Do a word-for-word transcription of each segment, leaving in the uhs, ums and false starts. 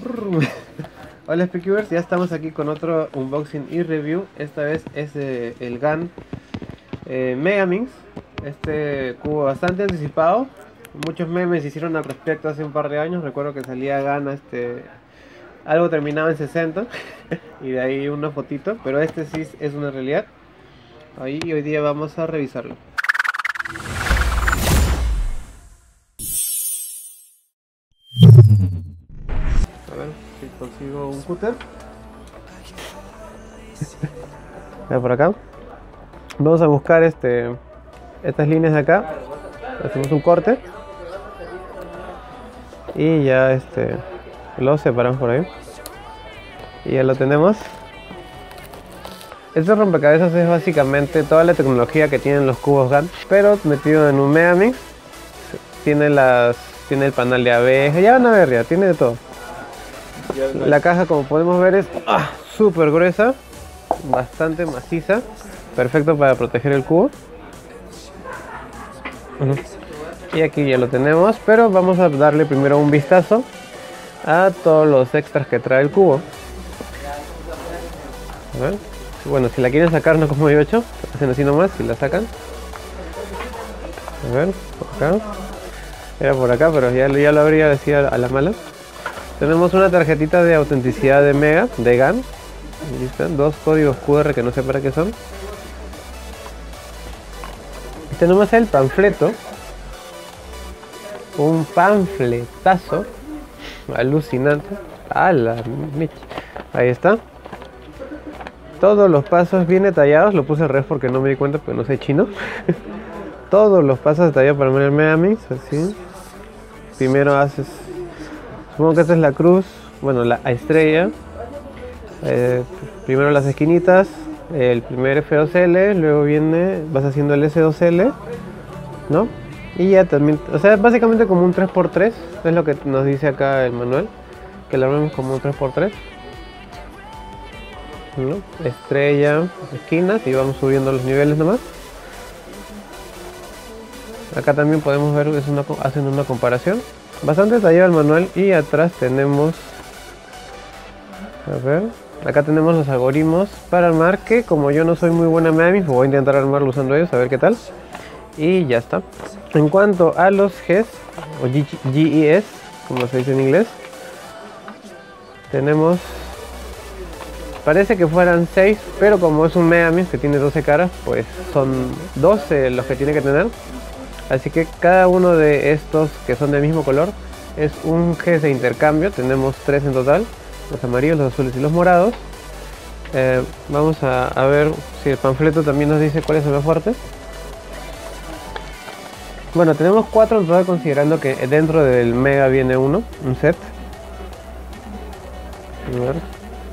Hola Speakers, ya estamos aquí con otro unboxing y review. Esta vez es eh, el GAN eh, Megaminx. Este cubo bastante anticipado. Muchos memes se hicieron al respecto hace un par de años. Recuerdo que salía GAN este, algo terminado en sesenta y de ahí una fotito, pero este sí es una realidad. Ahí hoy día vamos a revisarlo. A ver si consigo un cúter. Por acá vamos a buscar este estas líneas de acá, hacemos un corte y ya este lo separamos por ahí y ya lo tenemos. Este rompecabezas es básicamente toda la tecnología que tienen los cubos GAN, pero metido en un Megaminx. Tiene las tiene el panel de abeja, ya van a ver, ya tiene de todo. La caja, como podemos ver, es ah, súper gruesa, bastante maciza, perfecto para proteger el cubo. Uh-huh. Y aquí ya lo tenemos, pero vamos a darle primero un vistazo a todos los extras que trae el cubo. A ver. Bueno, si la quieren sacar, no como yo he hecho, hacen así nomás y la sacan. A ver, por acá. Era por acá, pero ya, ya lo habría decía a la mala. Tenemos una tarjetita de autenticidad de Mega, de GAN. Ahí están, dos códigos cu erre que no sé para qué son. Y tenemos el panfleto. Un panfletazo alucinante. ¡A la mecha! Ahí está. Todos los pasos bien detallados. Lo puse al revés porque no me di cuenta, porque no sé chino. Todos los pasos detallados para el Megaminx, así. Primero haces, supongo que esta es la cruz, bueno, la estrella. Eh, primero las esquinitas, el primer efe dos ele, luego viene, vas haciendo el ese dos ele, ¿no? Y ya también, o sea, básicamente como un tres por tres, es lo que nos dice acá el manual, que lo vemos como un tres por tres, ¿no? Estrella, esquinas, y vamos subiendo los niveles nomás. Acá también podemos ver, es una, hacen una comparación. Bastante detallado el manual. Y atrás tenemos, a ver, acá tenemos los algoritmos para armar, que como yo no soy muy buena Megaminx, voy a intentar armarlo usando ellos, a ver qué tal. Y ya está. En cuanto a los Gs, o G E S, como se dice en inglés, tenemos, parece que fueran seis, pero como es un Megaminx que tiene doce caras, pues son doce los que tiene que tener. Así que cada uno de estos que son del mismo color es un G de intercambio. Tenemos tres en total, los amarillos, los azules y los morados. Eh, vamos a, a ver si el panfleto también nos dice cuáles son los fuertes. Bueno, tenemos cuatro en total, considerando que dentro del Mega viene uno, un set. A ver.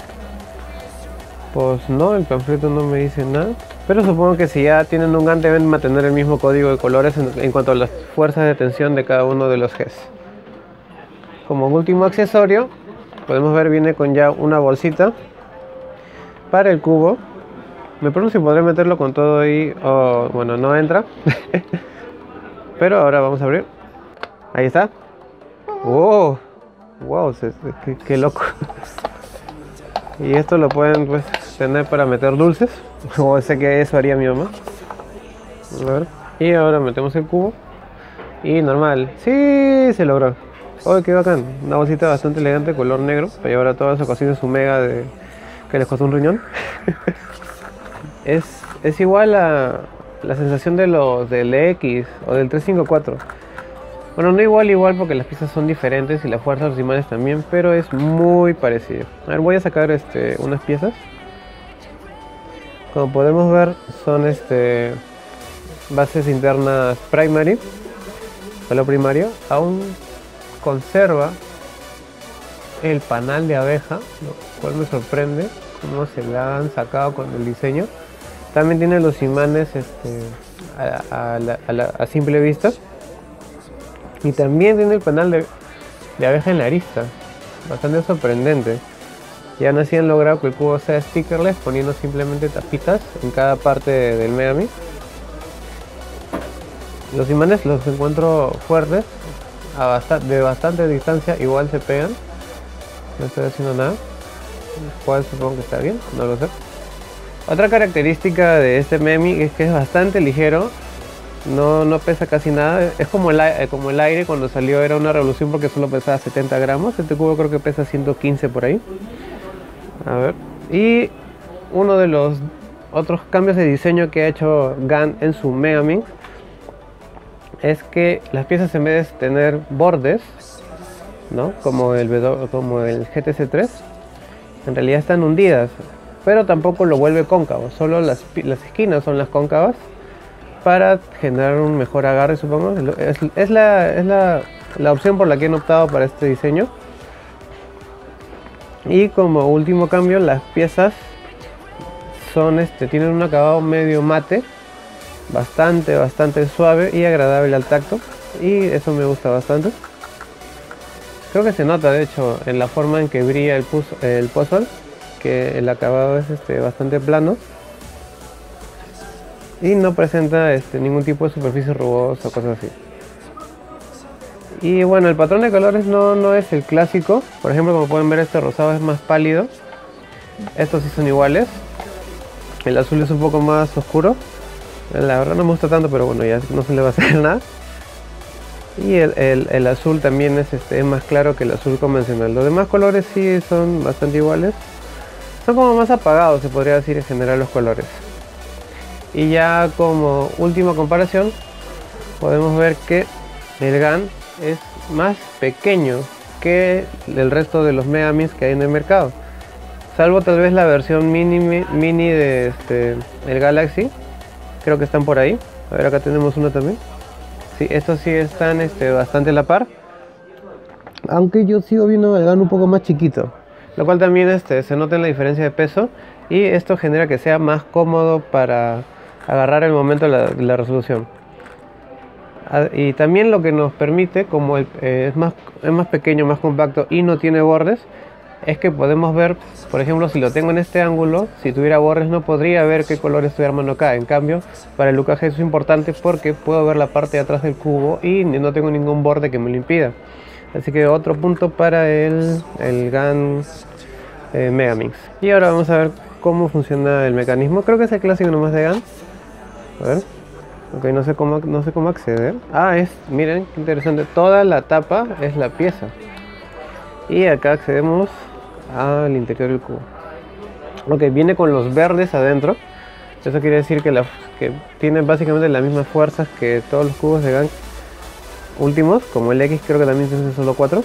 Pues no, el panfleto no me dice nada. Pero supongo que si ya tienen un GAN deben mantener el mismo código de colores en, en cuanto a las fuerzas de tensión de cada uno de los Gs. Como último accesorio, podemos ver viene con ya una bolsita para el cubo. Me pregunto si podré meterlo con todo ahí. Oh, bueno, no entra. Pero ahora vamos a abrir. Ahí está. ¡Wow! ¡Wow! ¡Qué, qué loco! Y esto lo pueden pues tener para meter dulces, o sé que eso haría mi mamá. A ver. Y ahora metemos el cubo y normal. ¡Sí! Se logró. ¡Oh, qué bacán! Una bolsita bastante elegante, color negro, para llevar a todas las ocasiones su Mega de que les costó un riñón. es, es igual a la sensación de los del X o del trescientos cincuenta y cuatro. Bueno, no igual, igual porque las piezas son diferentes y la fuerza de los imanes también, pero es muy parecido. A ver, voy a sacar este, unas piezas. Como podemos ver, son este, bases internas primary, solo primario. Aún conserva el panal de abeja, lo cual me sorprende cómo se la han sacado con el diseño. También tiene los imanes este, a, a, la, a, la, a simple vista. Y también tiene el panal de, de abeja en la arista, bastante sorprendente. Y aún así han logrado que el cubo sea stickerless, poniendo simplemente tapitas en cada parte de, del Megaminx. Los imanes los encuentro fuertes, a bast de bastante distancia igual se pegan. No estoy haciendo nada. ¿Cuál supongo que está bien? No lo sé. Otra característica de este Memi es que es bastante ligero. No, no pesa casi nada. Es como el, ai- como el aire cuando salió, era una revolución porque solo pesaba setenta gramos. Este cubo creo que pesa ciento quince por ahí. A ver. Y uno de los otros cambios de diseño que ha hecho GAN en su Megaminx es que las piezas, en vez de tener bordes, ¿no? Como el, W- como el G T C tres, en realidad están hundidas, pero tampoco lo vuelve cóncavo. Solo las, pi- las esquinas son las cóncavas para generar un mejor agarre, supongo. Es, es la, es la, la opción por la que han optado para este diseño. Y como último cambio, las piezas son este, tienen un acabado medio mate, bastante, bastante suave y agradable al tacto. Y eso me gusta bastante. Creo que se nota, de hecho, en la forma en que brilla el, puz- el puzzle, que el acabado es este, bastante plano. Y no presenta este, ningún tipo de superficie rugosa o cosas así. Y bueno, el patrón de colores no, no es el clásico. Por ejemplo, como pueden ver, este rosado es más pálido. Estos sí son iguales. El azul es un poco más oscuro. La verdad no me gusta tanto, pero bueno, ya no se le va a hacer nada. Y el, el- el azul también es, este, es más claro que el azul convencional. Los demás colores sí son bastante iguales. Son como más apagados, se podría decir en general, los colores. Y ya como última comparación, podemos ver que el GAN es más pequeño que el resto de los Megaminx que hay en el mercado. Salvo tal vez la versión mini, mini de este, el Galaxy. Creo que están por ahí. A ver, acá tenemos uno también. Sí, estos sí están este, bastante a la par. Aunque yo sigo viendo el GAN un poco más chiquito. Lo cual también este, se nota en la diferencia de peso. Y esto genera que sea más cómodo para agarrar el momento de la, de la resolución. Ah, y también lo que nos permite, como el, eh, es, más, es más pequeño, más compacto y no tiene bordes, es que podemos ver, por ejemplo, si lo tengo en este ángulo, si tuviera bordes no podría ver qué color estoy armando acá. En cambio, para el U K G eso es importante porque puedo ver la parte de atrás del cubo y no tengo ningún borde que me lo impida. Así que otro punto para el, el GAN eh, Megaminx. Y ahora vamos a ver cómo funciona el mecanismo. Creo que es el clásico nomás de GAN. A ver. Ok, no sé cómo, no sé cómo acceder. Ah, es, miren, qué interesante. Toda la tapa es la pieza. Y acá accedemos al interior del cubo. Ok, viene con los verdes adentro. Eso quiere decir que, la, que tiene básicamente las mismas fuerzas que todos los cubos de GAN últimos. Como el X creo que también tiene solo cuatro.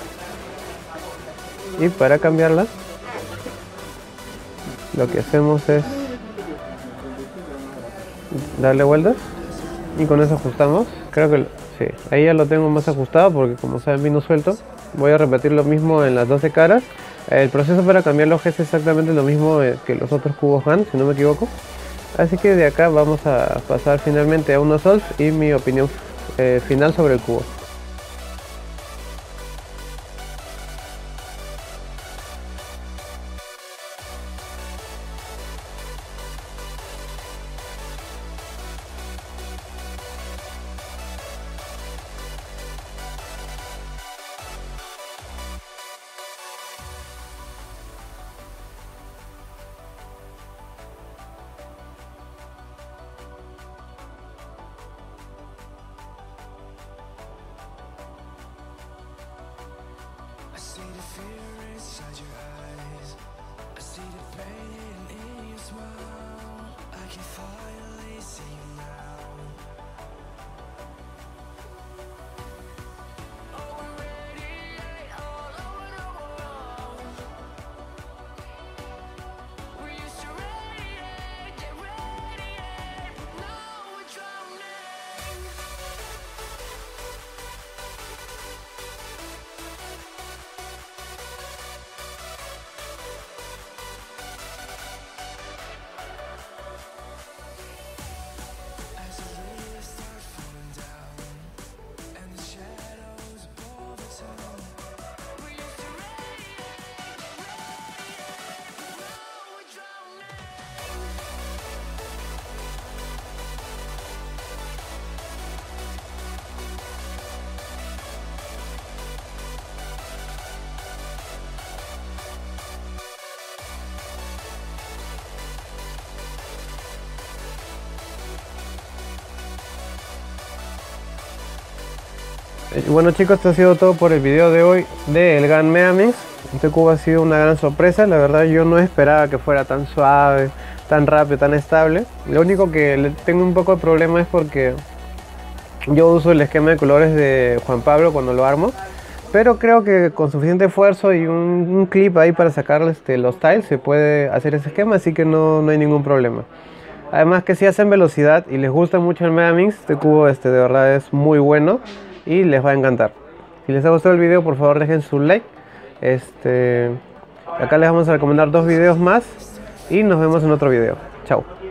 Y para cambiarla, lo que hacemos es darle vueltas. Y con eso ajustamos. Creo que sí, ahí ya lo tengo más ajustado porque como saben vino suelto. Voy a repetir lo mismo en las doce caras. El proceso para cambiar los G es exactamente lo mismo que los otros cubos GAN, si no me equivoco. Así que de acá vamos a pasar finalmente a unos solves y mi opinión eh, final sobre el cubo. I see the fear inside your eyes. I see the pain in your smile. I can finally see you now. Oh, we radiate all over the world. We used to radiate, yeah, radiate. Now we're drowning. As I Bueno chicos, esto ha sido todo por el video de hoy de el GAN Megamix. Este cubo ha sido una gran sorpresa, la verdad yo no esperaba que fuera tan suave, tan rápido, tan estable. Lo único que le tengo un poco de problema es porque yo uso el esquema de colores de Juan Pablo cuando lo armo, pero creo que con suficiente esfuerzo y un, un clip ahí para sacar este, los tiles se puede hacer ese esquema, así que no, no hay ningún problema. Además que si hacen velocidad y les gusta mucho el Megamix, este cubo este, de verdad es muy bueno y les va a encantar. Si les ha gustado el video, por favor dejen su like. Este, acá les vamos a recomendar dos videos más y nos vemos en otro video. Chao.